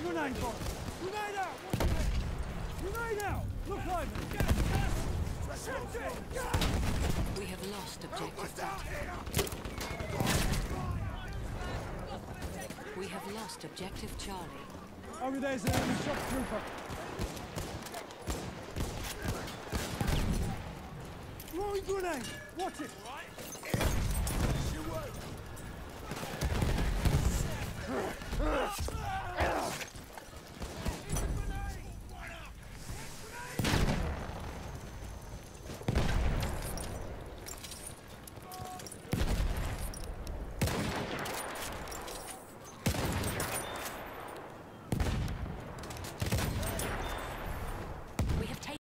Grenade bomb! Grenade out! Grenade out! Look over! We have lost objective. We have lost objective Charlie. Over there's an enemy shock trooper. Throwing grenade! Watch it!